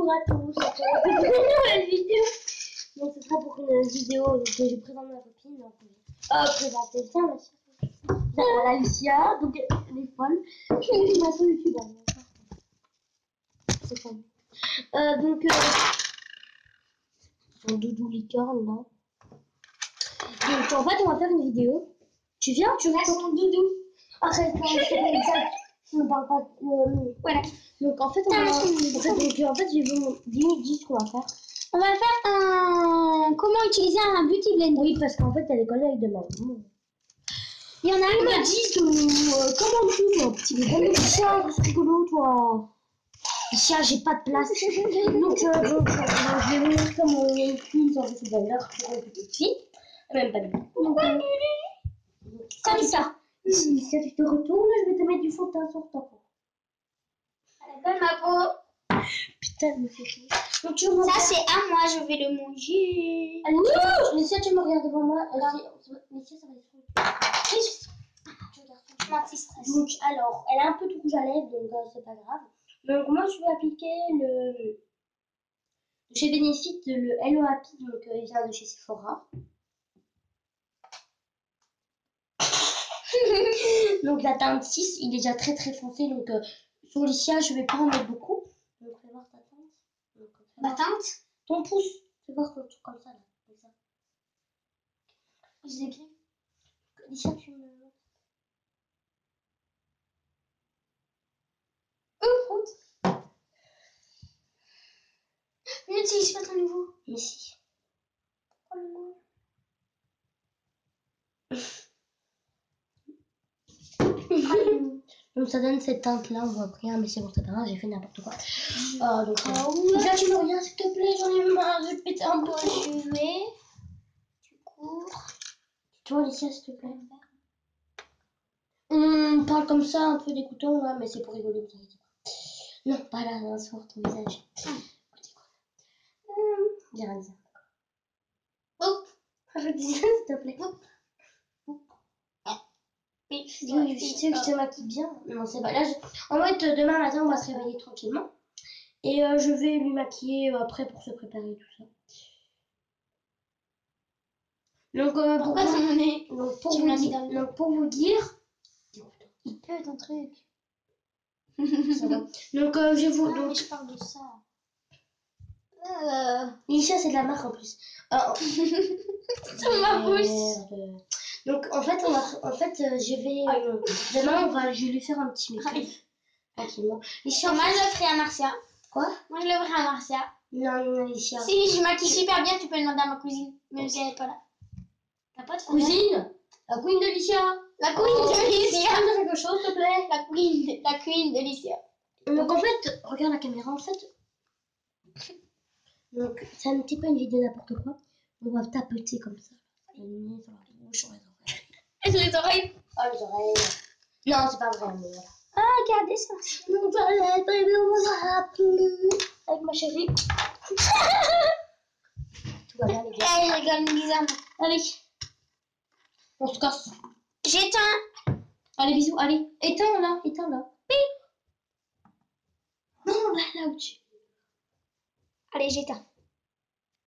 Bonjour à tous, c'est la vidéo. Donc ce sera pour une vidéo donc, que je présente ma copine. Donc présenter le tien, voilà Lucia, donc elle est folle. Je suis une sur YouTube. C'est fun. Donc son doudou licorne là. Donc en fait on va faire une vidéo. Tu viens, tu restes son doudou. Arrête, je ne parle pas. Voilà. Donc en fait, je vais vous dire ce qu'on va faire. On va faire un... Comment utiliser un beauty blender. Oui, parce qu'en fait, elle est collée avec de main. Il y en a un qui m'a dit comment tu toi, petit bébé. Chien, c'est rigolo, toi. Chien, j'ai pas de place. Donc, je vais vous montrer comment on utilise un beauty blender pour une petite fille. Même pas de comme ça. Si tu te retournes, je vais te mettre du fond de teint sur ta peau. Elle est belle ma peau. Putain, elle me fait rire. Donc, ça c'est à moi, je vais le manger. Allez, Lucia, tu me regardes devant moi. Lucia, ça va être tu regardes ça. Donc, alors, elle a un peu de rouge à lèvres, donc c'est pas grave. Donc, moi, je vais appliquer le chez Benefit, le Hello Happy, donc il vient de chez Sephora. Donc la teinte 6, il est déjà très très foncé, donc sur Lucia je vais pas en mettre beaucoup. Donc fais voir ta teinte. Donc, ma teinte. Ton pouce. Fais voir comme ça là. Comme ça. Je l'écris. Lucia tu me... Route. N'utilise pas ton nouveau. Mais si. Oh le mot. Donc ça donne cette teinte là, on voit rien, mais c'est bon, c'est pas grave, j'ai fait n'importe quoi. Donc là tu me regardes s'il te plaît, j'en ai marre, je vais péter un peu. Je vais. Tu cours. Toi Alicia s'il te plaît. On parle comme ça, un peu dégoûtant là, mais c'est pour rigoler, vous inquiétez pas. Non, pas là, sur ton visage. Écoutez quoi. J'ai rien dit. Hop. Rajoute des s'il te plaît. Oui, tu veux que je te maquille bien? Non, c'est pas là. En fait, demain matin, on va se réveiller tranquillement. Et je vais lui maquiller après pour se préparer tout ça. Donc, pour vous dire... Il peut ton truc. Ça va. Donc, je vous... Non, mais je parle de ça. Lisha, c'est de la marque en plus. Ça ma bouche. Donc en fait, je vais demain je vais lui faire un petit make-up tranquillement. Lisha, moi je le ferai à Marcia. Quoi? Moi je le ferai à Marcia. Non, Lisha. Si je maquille super bien, tu peux demander à ma cousine, même si elle n'est pas là. T'as pas de cousine? La queen de Lisha. La queen de Licia. Dis quelque chose, s'il te plaît. La queen de Licia. Donc en fait, regarde la caméra en fait. Donc c'est un petit peu une vidéo n'importe quoi. On va tapoter comme ça. Le nez sur la bouche, sur les oreilles. Et sur les oreilles. Oh les oreilles. Non, c'est pas vrai, mais voilà. Ah, regardez ça. Avec ma chérie. Tout va bien les gars. Elle rigole bizarrement. Allez. On se casse. J'éteins. Allez, bisous. Allez, éteins là. Oui. Non, là où tu... Allez, j'éteins.